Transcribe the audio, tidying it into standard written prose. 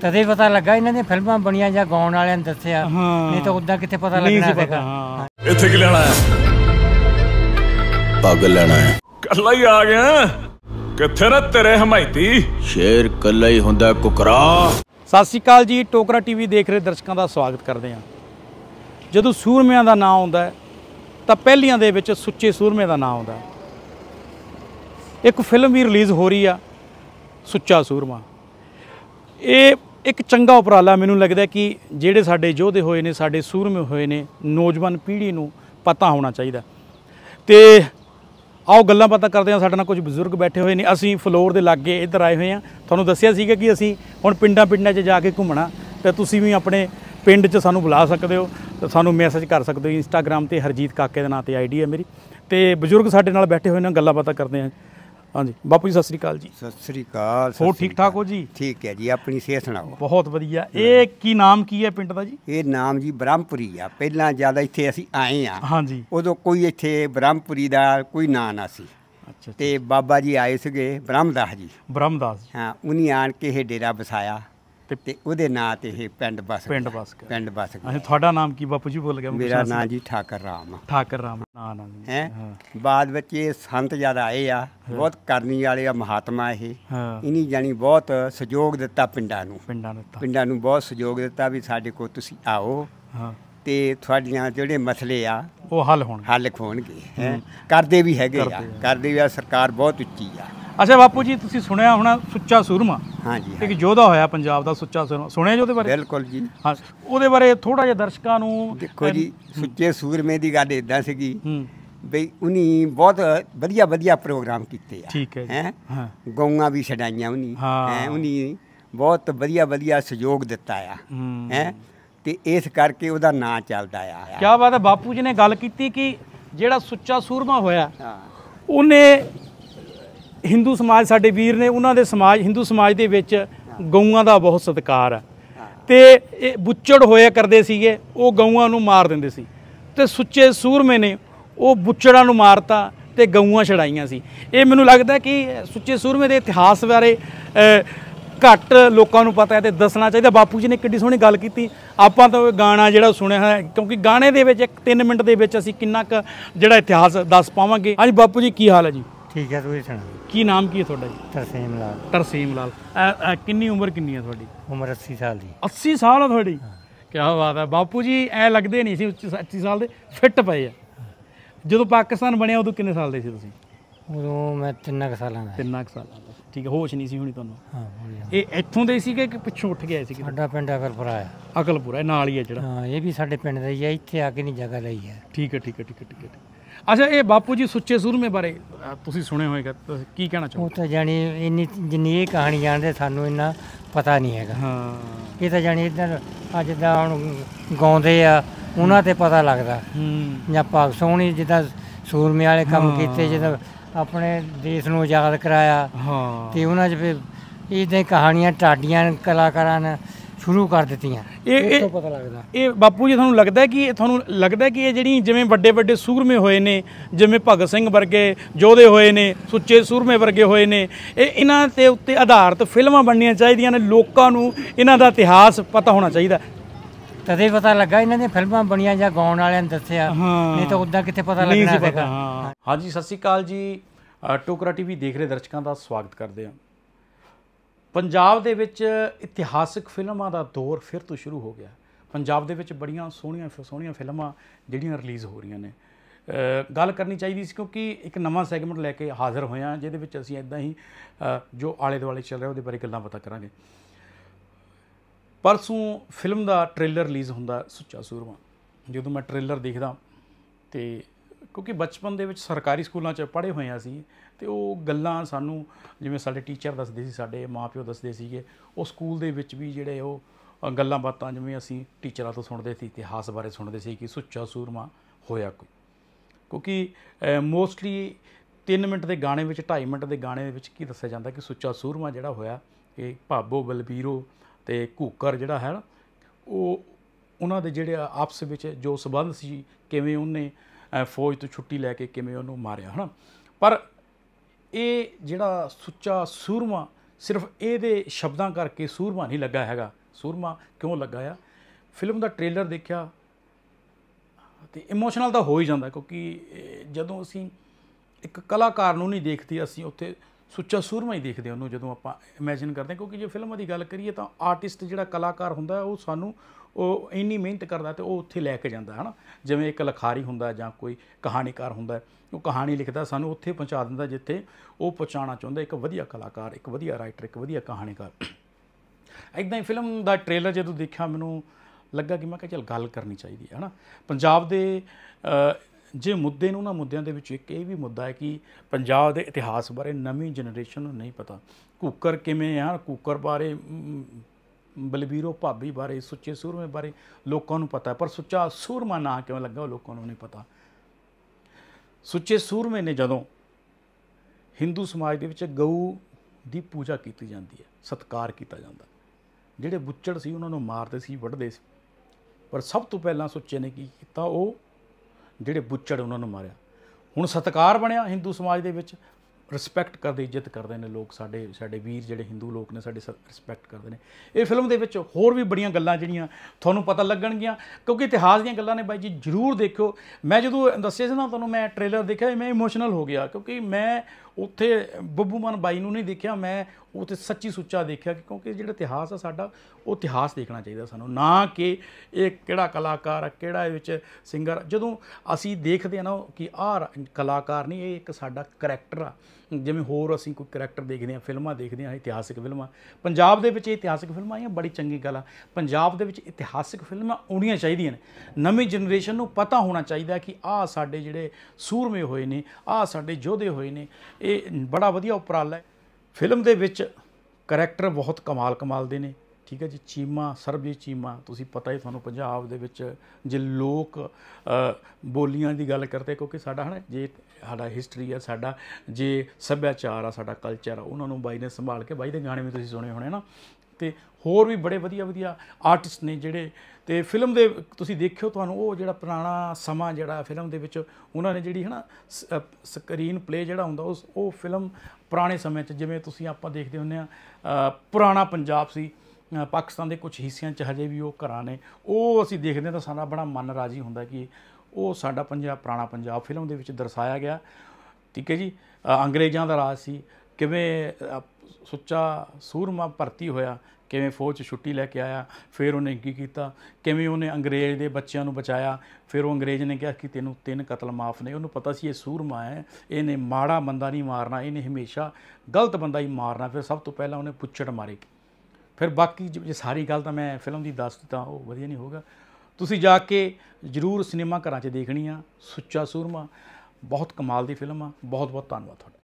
तदे पता लगा इन्हां दी फिल्मां बणियां जां गाउण वालियां ने दस्सिया नहीं तो उदां कित्थे पता लगना सीगा। इत्थे की लेना है पग लेना है कल्ला ही आ गया कित्थे ना तेरे हमायती शेर कल्ला ही हुंदा कुकरा। सत श्री अकाल जी टोकरा टीवी देख रहे दर्शकों का स्वागत करते हैं। ਜਦੋਂ ਸੂਰਮਿਆਂ ਦਾ ਨਾਂ ਆਉਂਦਾ ਤਾਂ ਪਹਿਲੀਆਂ ਦੇ ਵਿੱਚ ਸੁੱਚੇ ਸੂਰਮੇ ਦਾ ਨਾਂ ਆਉਂਦਾ। ਇੱਕ ਫਿਲਮ ਵੀ ਰਿਲੀਜ਼ ਹੋ ਰਹੀ ਆ ਸੁੱਚਾ ਸੂਰਮਾ। ਇਹ ਇੱਕ ਚੰਗਾ ਉਪਰਾਲਾ ਮੈਨੂੰ ਲੱਗਦਾ ਕਿ ਜਿਹੜੇ ਸਾਡੇ ਯੋਧੇ ਹੋਏ ਨੇ ਸਾਡੇ ਸੂਰਮੇ ਹੋਏ ਨੇ ਨੌਜਵਾਨ ਪੀੜ੍ਹੀ ਨੂੰ ਪਤਾ ਹੋਣਾ ਚਾਹੀਦਾ। ਤੇ ਆਓ ਗੱਲਾਂ ਬਾਤਾਂ ਕਰਦੇ ਹਾਂ। ਸਾਡੇ ਨਾਲ ਕੁਝ ਬਜ਼ੁਰਗ ਬੈਠੇ ਹੋਏ ਨੇ। ਅਸੀਂ ਫਲੋਰ ਦੇ ਲਾਗੇ ਇੱਧਰ ਆਏ ਹੋਏ ਹਾਂ। ਤੁਹਾਨੂੰ ਦੱਸਿਆ ਸੀਗਾ ਕਿ ਅਸੀਂ ਹੁਣ ਪਿੰਡਾਂ 'ਚ ਜਾ ਕੇ ਘੁੰਮਣਾ ਤੇ ਤੁਸੀਂ ਵੀ ਆਪਣੇ ਪਿੰਡ 'ਚ ਸਾਨੂੰ ਬੁਲਾ ਸਕਦੇ ਹੋ ਤੇ ਸਾਨੂੰ ਮੈਸੇਜ ਕਰ ਸਕਦੇ ਹੋ। ਇੰਸਟਾਗ੍ਰਾਮ ਤੇ ਹਰਜੀਤ ਕਾਕੇ ਦੇ ਨਾਂ ਤੇ ਆਈਡੀ ਹੈ ਮੇਰੀ। ਤੇ ਬਜ਼ੁਰਗ ਸਾਡੇ ਨਾਲ ਬੈਠੇ ਹੋਏ ਨੇ ਗੱਲਾਂ ਬਾਤਾਂ ਕਰਦੇ ਹਾਂ। ਹਾਂਜੀ ਬਾਪੂ ਜੀ ਸਤਿ ਸ੍ਰੀ ਅਕਾਲ ਜੀ। ਸਤਿ ਸ੍ਰੀ ਅਕਾਲ। ਹੋਰ ਠੀਕ ਠਾਕ ਹੋ ਜੀ? ਠੀਕ ਹੈ ਜੀ। ਆਪਣੀ ਸਿਹਤ ਸੁਣਾਓ? ਬਹੁਤ ਵਧੀਆ। ਇਹ ਕੀ ਨਾਮ ਕੀ ਹੈ ਪਿੰਡ ਦਾ ਜੀ? ਇਹ ਨਾਮ ਜੀ ਬ੍ਰਹਮਪੁਰੀ ਆ। ਪਹਿਲਾਂ ਜ਼ਿਆਦਾ ਇੱਥੇ ਅਸੀਂ ਆਏ ਆ। ਹਾਂਜੀ ਉਦੋਂ ਕੋਈ ਇੱਥੇ ਬ੍ਰਹਮਪੁਰੀ ਦਾ ਕੋਈ ਨਾਂ ਨਾ ਸੀ। ਅੱਛਾ ਤੇ ਬਾਬਾ ਜੀ ਆਏ ਸੀਗੇ ਬ੍ਰਹਮਦਾਸ ਜੀ। ਬ੍ਰਹਮਦਾਸ ਜੀ ਹਾਂ ਉਹਨੇ ਆਣ ਕੇ ਇਹ ਡੇਰਾ ਵਸਾਇਆ ਤੇ ਉਹਦੇ ਨਾਂ ਤੇ ਇਹ ਪਿੰਡ ਬਸ ਗਿਆ। ਅੱਛਾ ਤੁਹਾਡਾ ਨਾਮ ਕੀ ਬਾਪੂ ਜੀ? ਭੁੱਲ ਗਿਆ। ਮੇਰਾ ਨਾਂ ਜੀ ਠਾਕਰ ਰਾਮ। ਠਾਕਰ ਰਾਮ ਨਾਂ ਹੈ। ਬਾਅਦ ਵਿੱਚ ਇਹ ਸੰਤ ਜ਼ਿਆਦਾ ਆਏ ਆ। ਬਹੁਤ ਕਰਨੀ ਵਾਲੇ ਆ ਮਹਾਤਮਾ। ਇਹ ਇਨੀ ਜਾਣੀ ਬਹੁਤ ਸਹਿਯੋਗ ਦਿੱਤਾ ਪਿੰਡਾਂ ਨੂੰ ਬਹੁਤ ਸਹਿਯੋਗ ਦਿੱਤਾ ਵੀ ਸਾਡੇ ਕੋਲ ਤੁਸੀਂ ਆਓ ਤੇ ਤੁਹਾਡੀਆਂ ਜਿਹੜੇ ਮਸਲੇ ਆ ਉਹ ਹੱਲ ਹੋਣਗੇ। ਹੈ ਕਰਦੇ ਵੀ ਹੈਗੇ ਆ ਕਰਦੇ ਵੀ ਆ। ਸਰਕਾਰ ਬਹੁਤ ਉੱਚੀ ਆ। ਅੱਛਾ ਬਾਪੂ ਜੀ ਤੁਸੀਂ ਸੁਣਿਆ ਹੋਣਾ ਸੁੱਚਾ ਸੂਰਮਾ? ਹਾਂਜੀ ਇੱਕ ਯੋਧਾ ਹੋਇਆ ਪੰਜਾਬ ਦਾ ਸੁੱਚਾ ਸੂਰਮਾ। ਸੁਣਿਆ ਜੀ ਉਹਦੇ ਬਾਰੇ? ਬਿਲਕੁਲ ਜੀ। ਹਾਂ ਉਹਦੇ ਬਾਰੇ ਥੋੜਾ ਜਿਹਾ ਦਰਸ਼ਕਾਂ ਨੂੰ ਦੇਖੋ ਜੀ। ਸੁੱਚੇ ਸੂਰਮੇ ਦੀ ਗੱਲ ਇੱਦਾਂ ਸੀਗੀ ਬਈ ਉਹਨੇ ਬਹੁਤ ਵਧੀਆ ਪ੍ਰੋਗਰਾਮ ਕੀਤੇ ਆ। ਠੀਕ ਹੈ ਹੈ ਗਊਆਂ ਵੀ ਛਡਾਈਆਂ ਉਹਨੇ ਬਹੁਤ ਵਧੀਆ ਸਹਿਯੋਗ ਦਿੱਤਾ ਆ। ਹੈ ਤੇ ਇਸ ਕਰਕੇ ਉਹਦਾ ਨਾਂ ਚੱਲਦਾ ਆ। ਕਿਆ ਬਾਤ ਹੈ। ਬਾਪੂ ਜੀ ਨੇ ਗੱਲ ਕੀਤੀ ਕਿ ਜਿਹੜਾ ਸੁੱਚਾ ਸੂਰਮਾ ਹੋਇਆ ਉਹਨੇ ਹਿੰਦੂ ਸਮਾਜ ਸਾਡੇ ਵੀਰ ਨੇ ਉਹਨਾਂ ਦੇ ਹਿੰਦੂ ਸਮਾਜ ਦੇ ਵਿੱਚ ਗਊਆਂ ਦਾ ਬਹੁਤ ਸਤਿਕਾਰ ਹੈ ਤੇ ਇਹ ਬੁੱਚੜ ਹੋਇਆ ਕਰਦੇ ਸੀਗੇ। ਉਹ ਗਊਆਂ ਨੂੰ ਮਾਰ ਦਿੰਦੇ ਸੀ ਤੇ ਸੁੱਚੇ ਸੂਰਮੇ ਨੇ ਉਹ ਬੁੱਚੜਾਂ ਨੂੰ ਮਾਰਤਾ ਤੇ ਗਊਆਂ ਛਡਾਈਆਂ ਸੀ। ਇਹ ਮੈਨੂੰ ਲੱਗਦਾ ਕਿ ਸੁੱਚੇ ਸੂਰਮੇ ਦੇ ਇਤਿਹਾਸ ਬਾਰੇ ਘੱਟ ਲੋਕਾਂ ਨੂੰ ਪਤਾ ਹੈ ਤੇ ਦੱਸਣਾ ਚਾਹੀਦਾ। ਬਾਪੂ ਜੀ ਨੇ ਕਿੱਡੀ ਸੋਹਣੀ ਗੱਲ ਕੀਤੀ। ਆਪਾਂ ਤਾਂ ਗਾਣਾ ਜਿਹੜਾ ਸੁਣਿਆ ਹੈ ਕਿਉਂਕਿ ਗਾਣੇ ਦੇ ਵਿੱਚ 3 ਮਿੰਟ ਦੇ ਵਿੱਚ ਅਸੀਂ ਕਿੰਨਾ ਕੁ ਜਿਹੜਾ ਇਤਿਹਾਸ ਦੱਸ ਪਾਵਾਂਗੇ। ਹਾਂਜੀ ਬਾਪੂ ਜੀ ਕੀ ਹਾਲ ਹੈ ਜੀ? ठीक है तुसीं सुणाओ। ਕੀ ਨਾਮ ਕੀ ਹੈ ਤੁਹਾਡਾ ਜੀ? तरसेम लाल। ਤਰਸੇਮ ਲਾਲ। ਕਿੰਨੀ ਉਮਰ ਕਿੰਨੀ ਹੈ ਤੁਹਾਡੀ? उम्र 80 साल की। 80 ਸਾਲ ਆ ਤੁਹਾਡੀ? ਕੀ ਬਾਤ ਹੈ। ਬਾਪੂ ਜੀ ਐ ਲੱਗਦੇ ਨਹੀਂ ਸੀ 80 ਸਾਲ ਦੇ ਫਿੱਟ ਪਏ ਆ। ਜਦੋਂ ਪਾਕਿਸਤਾਨ ਬਣਿਆ ਉਦੋਂ ਕਿੰਨੇ ਸਾਲ ਦੇ ਸੀ ਤੁਸੀਂ? ਉਦੋਂ ਮੈਂ 3 ਸਾਲਾਂ ਦਾ। 3 ਸਾਲਾਂ ਦਾ। ਠੀਕ ਹੈ। ਹੋਸ਼ ਨਹੀਂ ਸੀ ਹੋਣੀ ਤੁਹਾਨੂੰ? ਹਾਂ। ਇਹ ਇੱਥੋਂ ਦੇ ਸੀਗੇ ਕਿ ਪਿੱਛੋਂ ਉੱਠ ਕੇ ਆਏ ਸੀ? ਸਾਡਾ ਪਿੰਡ ਅਕਲਪੁਰਾ ਹੈ। ਅਕਲਪੁਰਾ ਨਾਲ ਹੀ ਹੈ ਜਿਹੜਾ? ਹਾਂ ਇਹ ਵੀ ਸਾਡੇ ਪਿੰਡ ਦਾ ਹੀ ਹੈ। ਇੱਥੇ ਆ ਕੇ ਨਹੀਂ ਜਗ੍ਹਾ ਲਈ ਹੈ। ਠੀਕ ਹੈ। ਅੱਛਾ ਇਹ ਬਾਪੂ ਜੀ ਸੁੱਚੇ ਸੂਰਮੇ ਬਾਰੇ ਤੁਸੀਂ ਸੁਣੇ ਹੋਏਗਾ ਕੀ ਕਹਿਣਾ ਚਾਹੋ? ਉਹ ਤਾਂ ਜਾਣੀ ਇੰਨੀ ਜਿੰਨੀ ਇਹ ਕਹਾਣੀ ਜਾਣਦੇ ਸਾਨੂੰ ਇੰਨਾ ਪਤਾ ਨਹੀਂ ਹੈਗਾ। ਹਾਂ ਇਹ ਤਾਂ ਜਾਣੀ ਇੱਧਰ ਅੱਜ ਦਾ ਹੁਣ ਗਾਉਂਦੇ ਆ ਉਹਨਾਂ ਤੇ ਪਤਾ ਲੱਗਦਾ। ਜਾਂ ਭਗਤ ਸੋਹਣੀ ਜਿੱਦਾਂ ਸੂਰਮੇ ਵਾਲੇ ਕੰਮ ਕੀਤੇ ਜਿੱਦਾਂ ਆਪਣੇ ਦੇਸ਼ ਨੂੰ ਆਜ਼ਾਦ ਕਰਾਇਆ ਤੇ ਉਹਨਾਂ 'ਚ ਫਿਰ ਇੱਦਾਂ ਹੀ ਕਹਾਣੀਆਂ ਟਾਡੀਆਂ ਕਲਾਕਾਰਾਂ ਨੇ ਸ਼ੁਰੂ ਕਰ ਦਿੱਤੀਆਂ। ਇਹ ਪਤਾ ਲੱਗਦਾ। ਇਹ ਬਾਪੂ ਜੀ ਤੁਹਾਨੂੰ ਲੱਗਦਾ ਕਿ ਇਹ ਜਿਹੜੀ ਜਿਵੇਂ ਵੱਡੇ ਸੂਰਮੇ ਹੋਏ ਨੇ ਜਿਵੇਂ ਭਗਤ ਸਿੰਘ ਵਰਗੇ ਯੋਧੇ ਹੋਏ ਨੇ ਸੁੱਚੇ ਸੂਰਮੇ ਵਰਗੇ ਹੋਏ ਨੇ ਇਹਨਾਂ ਦੇ ਉੱਤੇ ਆਧਾਰਿਤ ਫਿਲਮਾਂ ਬਣਨੀਆਂ ਚਾਹੀਦੀਆਂ ਨੇ। ਲੋਕਾਂ ਨੂੰ ਇਹਨਾਂ ਦਾ ਇਤਿਹਾਸ ਪਤਾ ਹੋਣਾ ਚਾਹੀਦਾ। ਤਦੇ ਪਤਾ ਲੱਗਾ ਇਹਨਾਂ ਦੀਆਂ ਫਿਲਮਾਂ ਬਣੀਆਂ ਜਾਂ ਗਾਉਣ ਵਾਲਿਆਂ ਨੇ ਦੱਸਿਆ ਨਹੀਂ ਤਾਂ ਉੱਦਾਂ ਕਿੱਥੇ ਪਤਾ ਲੱਗਣਾ ਸੀਗਾ। ਹਾਂਜੀ ਸਤਿ ਸ਼੍ਰੀ ਅਕਾਲ ਜੀ। ਟੋਕਰਾ ਟੀਵੀ ਦੇਖ ਰਹੇ ਦਰਸ਼ਕਾਂ ਦਾ ਸਵਾਗਤ ਕਰਦੇ ਹਾਂ। ਪੰਜਾਬ ਦੇ ਵਿੱਚ ਇਤਿਹਾਸਕ ਫਿਲਮਾਂ ਦਾ ਦੌਰ ਫਿਰ ਤੋਂ ਸ਼ੁਰੂ ਹੋ ਗਿਆ। ਪੰਜਾਬ ਦੇ ਵਿੱਚ ਬੜੀਆਂ ਸੋਹਣੀਆਂ ਫਿਲਮਾਂ ਜਿਹੜੀਆਂ ਰਿਲੀਜ਼ ਹੋ ਰਹੀਆਂ ਨੇ। ਗੱਲ ਕਰਨੀ ਚਾਹੀਦੀ ਸੀ ਕਿਉਂਕਿ ਇੱਕ ਨਵਾਂ ਸੈਗਮੈਂਟ ਲੈ ਕੇ ਹਾਜ਼ਰ ਹੋਏ ਹਾਂ ਜਿਹਦੇ ਵਿੱਚ ਅਸੀਂ ਇੱਦਾਂ ਹੀ ਜੋ ਆਲੇ ਦੁਆਲੇ ਚੱਲ ਰਿਹਾ ਉਹਦੇ ਬਾਰੇ ਗੱਲਾਂ ਬਾਤਾਂ ਕਰਾਂਗੇ। ਪਰਸੋਂ ਫਿਲਮ ਦਾ ਟ੍ਰੇਲਰ ਰਿਲੀਜ਼ ਹੁੰਦਾ ਸੁੱਚਾ ਸੂਰਮਾ। ਜਦੋਂ ਮੈਂ ਟ੍ਰੇਲਰ ਦੇਖਦਾ ਤੇ ਕਿਉਂਕਿ ਬਚਪਨ ਦੇ ਵਿੱਚ ਸਰਕਾਰੀ ਸਕੂਲਾਂ 'ਚ ਪੜ੍ਹੇ ਹੋਏ ਹਾਂ ਅਸੀਂ ਤੇ ਉਹ ਗੱਲਾਂ ਸਾਨੂੰ ਜਿਵੇਂ ਸਾਡੇ ਟੀਚਰ ਦੱਸਦੇ ਸੀ ਸਾਡੇ ਮਾਂ ਪਿਓ ਦੱਸਦੇ ਸੀਗੇ ਉਹ ਸਕੂਲ ਦੇ ਵਿੱਚ ਵੀ ਜਿਹੜੇ ਉਹ ਗੱਲਾਂ ਬਾਤਾਂ ਜਿਵੇਂ ਅਸੀਂ ਟੀਚਰਾਂ ਤੋਂ ਸੁਣਦੇ ਸੀ ਇਤਿਹਾਸ ਬਾਰੇ ਸੁਣਦੇ ਸੀ ਕਿ ਸੁੱਚਾ ਸੂਰਮਾ ਹੋਇਆ ਕੋਈ। ਕਿਉਂਕਿ ਮੋਸਟਲੀ 3 ਮਿੰਟ ਦੇ ਗਾਣੇ ਵਿੱਚ 2.5 ਮਿੰਟ ਦੇ ਗਾਣੇ ਦੇ ਵਿੱਚ ਕੀ ਦੱਸਿਆ ਜਾਂਦਾ ਕਿ ਸੁੱਚਾ ਸੂਰਮਾ ਜਿਹੜਾ ਹੋਇਆ ਇਹ ਭਾਬੋ ਬਲਬੀਰੋ ਤੇ ਘੂਕਰ ਜਿਹੜਾ ਹੈ ਨਾ ਉਹ ਉਹਨਾਂ ਦੇ ਜਿਹੜੇ ਆਪਸ ਵਿੱਚ ਜੋ ਸੰਬੰਧ ਸੀ ਕਿਵੇਂ ਉਹਨੇ ਫੌਜ ਤੋਂ ਛੁੱਟੀ ਲੈ ਕੇ ਕਿਵੇਂ ਉਹਨੂੰ ਮਾਰਿਆ ਹੈ ਨਾ। ਪਰ ਇਹ ਜਿਹੜਾ ਸੁੱਚਾ ਸੂਰਮਾ ਸਿਰਫ ਇਹਦੇ ਸ਼ਬਦਾਂ ਕਰਕੇ ਸੂਰਮਾ ਨਹੀਂ ਲੱਗਾ ਹੈਗਾ। ਸੂਰਮਾ ਕਿਉਂ ਲੱਗਾ ਆ, ਫਿਲਮ ਦਾ ਟ੍ਰੇਲਰ ਦੇਖਿਆ ਤੇ ਇਮੋਸ਼ਨਲ ਤਾਂ ਹੋ ਹੀ ਜਾਂਦਾ, ਕਿਉਂਕਿ ਜਦੋਂ ਅਸੀਂ ਇੱਕ ਕਲਾਕਾਰ ਨੂੰ ਨਹੀਂ ਦੇਖਦੇ, ਅਸੀਂ ਉੱਥੇ ਸੁੱਚਾ ਸੂਰਮਾ ਹੀ ਦੇਖਦੇ ਉਹਨੂੰ ਜਦੋਂ ਆਪਾਂ ਇਮੈਜਿਨ ਕਰਦੇ ਹਾਂ। ਕਿਉਂਕਿ ਜੇ ਫਿਲਮਾਂ ਦੀ ਗੱਲ ਕਰੀਏ ਤਾਂ ਆਰਟਿਸਟ ਜਿਹੜਾ ਕਲਾਕਾਰ ਹੁੰਦਾ ਉਹ ਸਾਨੂੰ ਉਹ ਇੰਨੀ ਮਿਹਨਤ ਕਰਦਾ ਤੇ ਉਹ ਉੱਥੇ ਲੈ ਕੇ ਜਾਂਦਾ ਹੈ ਨਾ। ਜਿਵੇਂ ਇੱਕ ਲਿਖਾਰੀ ਹੁੰਦਾ ਜਾਂ ਕੋਈ ਕਹਾਣੀਕਾਰ ਹੁੰਦਾ, ਉਹ ਕਹਾਣੀ ਲਿਖਦਾ, ਸਾਨੂੰ ਉੱਥੇ ਪਹੁੰਚਾ ਦਿੰਦਾ ਜਿੱਥੇ ਉਹ ਪਹੁੰਚਾਉਣਾ ਚਾਹੁੰਦਾ। ਇੱਕ ਵਧੀਆ ਕਲਾਕਾਰ, ਇੱਕ ਵਧੀਆ ਰਾਈਟਰ, ਇੱਕ ਵਧੀਆ ਕਹਾਣੀਕਾਰ। ਇੱਦਾਂ ਹੀ ਫਿਲਮ ਦਾ ਟ੍ਰੇਲਰ ਜਦੋਂ ਦੇਖਿਆ ਮੈਨੂੰ ਲੱਗਾ ਕਿ ਮੈਂ ਕਿਹਾ ਚੱਲ ਗੱਲ ਕਰਨੀ ਚਾਹੀਦੀ ਹੈ ਨਾ। ਪੰਜਾਬ ਦੇ ਜੇ ਮੁੱਦੇ ਨੂੰ, ਉਹਨਾਂ ਮੁੱਦਿਆਂ ਦੇ ਵਿੱਚ ਇੱਕ ਇਹ ਵੀ ਮੁੱਦਾ ਹੈ ਕਿ ਪੰਜਾਬ ਦੇ ਇਤਿਹਾਸ ਬਾਰੇ ਨਵੀਂ ਜਨਰੇਸ਼ਨ ਨੂੰ ਨਹੀਂ ਪਤਾ। ਘੂਕਰ ਕਿਵੇਂ ਆ, ਘੂਕਰ ਬਾਰੇ, ਬਲਬੀਰੋ ਭਾਬੀ ਬਾਰੇ, ਸੁੱਚੇ ਸੂਰਮੇ ਬਾਰੇ ਲੋਕਾਂ ਨੂੰ ਪਤਾ, ਪਰ ਸੁੱਚਾ ਸੂਰਮਾ ਨਾਂ ਕਿਉਂ ਲੱਗਾ ਉਹ ਲੋਕਾਂ ਨੂੰ ਨਹੀਂ ਪਤਾ। ਸੁੱਚੇ ਸੂਰਮੇ ਨੇ ਜਦੋਂ ਹਿੰਦੂ ਸਮਾਜ ਦੇ ਵਿੱਚ ਗਊ ਦੀ ਪੂਜਾ ਕੀਤੀ ਜਾਂਦੀ ਹੈ, ਸਤਿਕਾਰ ਕੀਤਾ ਜਾਂਦਾ, ਜਿਹੜੇ ਬੁੱਚੜ ਸੀ ਉਹਨਾਂ ਨੂੰ ਮਾਰਦੇ ਸੀ, ਵੱਢਦੇ ਸੀ, ਪਰ ਸਭ ਤੋਂ ਪਹਿਲਾਂ ਸੁੱਚੇ ਨੇ ਕੀ ਕੀਤਾ, ਉਹ ਜਿਹੜੇ ਬੁੱਚੜ ਉਹਨਾਂ ਨੂੰ ਮਾਰਿਆ। ਹੁਣ ਸਤਿਕਾਰ ਬਣਿਆ ਹਿੰਦੂ ਸਮਾਜ ਦੇ ਵਿੱਚ, ਰਿਸਪੈਕਟ ਕਰਦੇ, ਇੱਜ਼ਤ ਕਰਦੇ ਨੇ ਲੋਕ, ਸਾਡੇ ਵੀਰ ਜਿਹੜੇ ਹਿੰਦੂ ਲੋਕ ਨੇ ਸਾਡੇ ਰਿਸਪੈਕਟ ਕਰਦੇ ਨੇ। ਇਹ ਫਿਲਮ ਦੇ ਵਿੱਚ ਹੋਰ ਵੀ ਬੜੀਆਂ ਗੱਲਾਂ ਜਿਹੜੀਆਂ ਤੁਹਾਨੂੰ ਪਤਾ ਲੱਗਣਗੀਆਂ, ਕਿਉਂਕਿ ਇਤਿਹਾਸ ਦੀਆਂ ਗੱਲਾਂ ਨੇ ਬਾਈ ਜੀ, ਜ਼ਰੂਰ ਦੇਖਿਓ। ਮੈਂ ਜਦੋਂ ਦੱਸਿਆ ਸੀ ਨਾ ਤੁਹਾਨੂੰ, ਮੈਂ ਟ੍ਰੇਲਰ ਦੇਖਿਆ, ਮੈਂ ਇਮੋਸ਼ਨਲ ਹੋ ਗਿਆ, ਕਿਉਂਕਿ ਮੈਂ ਉੱਥੇ ਬੱਬੂ ਮਾਨ ਬਾਈ ਨੂੰ ਨਹੀਂ ਦੇਖਿਆ, ਮੈਂ ਉੱਥੇ ਸੱਚੀ ਸੁੱਚਾ ਦੇਖਿਆ। ਕਿਉਂਕਿ ਜਿਹੜਾ ਇਤਿਹਾਸ ਆ ਸਾਡਾ, ਉਹ ਇਤਿਹਾਸ ਦੇਖਣਾ ਚਾਹੀਦਾ ਸਾਨੂੰ, ਨਾ ਕਿ ਇਹ ਕਿਹੜਾ ਕਲਾਕਾਰ ਆ, ਕਿਹੜਾ ਇਹ ਵਿੱਚ ਸਿੰਗਰ। ਜਦੋਂ ਅਸੀਂ ਦੇਖਦੇ ਹਾਂ ਨਾ ਕਿ ਆਹ ਕਲਾਕਾਰ ਨਹੀਂ, ਇਹ ਇੱਕ ਸਾਡਾ ਕਰੈਕਟਰ ਆ। ਜਿਵੇਂ ਹੋਰ ਅਸੀਂ ਕੋਈ ਕਰੈਕਟਰ ਦੇਖਦੇ ਹਾਂ, ਫਿਲਮਾਂ ਦੇਖਦੇ ਹਾਂ, ਇਤਿਹਾਸਿਕ ਫਿਲਮਾਂ, ਪੰਜਾਬ ਦੇ ਵਿੱਚ ਇਤਿਹਾਸਿਕ ਫਿਲਮਾਂ ਆਈਆਂ, ਬੜੀ ਚੰਗੀ ਗੱਲ ਆ। ਪੰਜਾਬ ਦੇ ਵਿੱਚ ਇਤਿਹਾਸਿਕ ਫਿਲਮਾਂ ਆਉਣੀਆਂ ਚਾਹੀਦੀਆਂ ਨੇ, ਨਵੀਂ ਜਨਰੇਸ਼ਨ ਨੂੰ ਪਤਾ ਹੋਣਾ ਚਾਹੀਦਾ ਕਿ ਆਹ ਸਾਡੇ ਜਿਹੜੇ ਸੂਰਮੇ ਹੋਏ ਨੇ, ਆਹ ਸਾਡੇ ਯੋਧੇ ਹੋਏ ਨੇ। ਇਹ ਬੜਾ ਵਧੀਆ ਉਪਰਾਲਾ ਹੈ। ਫਿਲਮ ਦੇ ਵਿੱਚ ਕਰੈਕਟਰ ਬਹੁਤ ਕਮਾਲ ਦੇ ਨੇ, ਠੀਕ ਹੈ ਜੀ। ਚੀਮਾ, ਸਰਬਜੀਤ ਚੀਮਾ, ਤੁਸੀਂ ਪਤਾ ਹੀ ਤੁਹਾਨੂੰ ਪੰਜਾਬ ਦੇ ਵਿੱਚ ਜੇ ਲੋਕ ਬੋਲੀਆਂ ਦੀ ਗੱਲ ਕਰਦੇ, ਕਿਉਂਕਿ ਸਾਡਾ ਹੈ ਨਾ, ਜੇ ਸਾਡਾ ਹਿਸਟਰੀ ਆ, ਸਾਡਾ ਜੇ ਸੱਭਿਆਚਾਰ ਆ, ਸਾਡਾ ਕਲਚਰ ਆ, ਉਹਨਾਂ ਨੂੰ ਬਾਈ ਨੇ ਸੰਭਾਲ ਕੇ, ਬਾਈ ਦੇ ਗਾਣੇ ਵੀ ਤੁਸੀਂ ਸੁਣੇ ਹੋਣੇ ਨਾ, ਅਤੇ ਹੋਰ ਵੀ ਬੜੇ ਵਧੀਆ ਆਰਟਿਸਟ ਨੇ ਜਿਹੜੇ। ਅਤੇ ਫਿਲਮ ਦੇ ਤੁਸੀਂ ਦੇਖਿਓ, ਤੁਹਾਨੂੰ ਉਹ ਜਿਹੜਾ ਪੁਰਾਣਾ ਸਮਾਂ ਜਿਹੜਾ ਫਿਲਮ ਦੇ ਵਿੱਚ ਉਹਨਾਂ ਨੇ ਜਿਹੜੀ ਹੈ ਨਾ ਸਕਰੀਨ ਪਲੇ ਜਿਹੜਾ ਹੁੰਦਾ, ਉਹ ਫਿਲਮ ਪੁਰਾਣੇ ਸਮੇਂ 'ਚ, ਜਿਵੇਂ ਤੁਸੀਂ ਆਪਾਂ ਦੇਖਦੇ ਹੁੰਦੇ ਹਾਂ ਪੁਰਾਣਾ ਪੰਜਾਬ ਸੀ, ਪਾਕਿਸਤਾਨ ਦੇ ਕੁਝ ਹਿੱਸਿਆਂ 'ਚ ਹਜੇ ਵੀ ਉਹ ਘਰਾਂ ਨੇ, ਉਹ ਅਸੀਂ ਦੇਖਦੇ ਹਾਂ ਤਾਂ ਸਾਡਾ ਬੜਾ ਮਨ ਰਾਜ਼ੀ ਹੁੰਦਾ ਕਿ ਉਹ ਸਾਡਾ ਪੰਜਾਬ, ਪੁਰਾਣਾ ਪੰਜਾਬ ਫਿਲਮ ਦੇ ਵਿੱਚ ਦਰਸਾਇਆ ਗਿਆ, ਠੀਕ ਹੈ ਜੀ। ਅੰਗਰੇਜ਼ਾਂ ਦਾ ਰਾਜ ਸੀ, ਕਿਵੇਂ ਸੁੱਚਾ ਸੂਰਮਾ ਭਰਤੀ ਹੋਇਆ, ਕਿਵੇਂ ਫੌਜ 'ਚ ਛੁੱਟੀ ਲੈ ਕੇ ਆਇਆ, ਫਿਰ ਉਹਨੇ ਕੀ ਕੀਤਾ, ਕਿਵੇਂ ਉਹਨੇ ਅੰਗਰੇਜ਼ ਦੇ ਬੱਚਿਆਂ ਨੂੰ ਬਚਾਇਆ। ਫਿਰ ਉਹ ਅੰਗਰੇਜ਼ ਨੇ ਕਿਹਾ ਕਿ ਤੈਨੂੰ 3 ਕਤਲ ਮਾਫ ਨੇ। ਉਹਨੂੰ ਪਤਾ ਸੀ ਇਹ ਸੂਰਮਾ ਹੈ, ਇਹਨੇ ਮਾੜਾ ਬੰਦਾ ਨਹੀਂ ਮਾਰਨਾ, ਇਹਨੇ ਹਮੇਸ਼ਾ ਗਲਤ ਬੰਦਾ ਹੀ ਮਾਰਨਾ। ਫਿਰ ਸਭ ਤੋਂ ਪਹਿਲਾਂ ਉਹਨੇ ਪੁੱਛੜ ਮਾਰੇ। ਫਿਰ ਬਾਕੀ ਜੇ ਸਾਰੀ ਗੱਲ ਤਾਂ ਮੈਂ ਫਿਲਮ ਦੀ ਦੱਸ ਦਿੱਤਾ, ਉਹ ਵਧੀਆ ਨਹੀਂ ਹੋਊਗਾ। ਤੁਸੀਂ ਜਾ ਕੇ ਜ਼ਰੂਰ ਸਿਨੇਮਾ ਘਰਾਂ 'ਚ ਦੇਖਣੀ ਆ ਸੁੱਚਾ ਸੂਰਮਾ, ਬਹੁਤ ਕਮਾਲ ਦੀ ਫਿਲਮ ਆ। ਬਹੁਤ ਧੰਨਵਾਦ ਤੁਹਾਡਾ।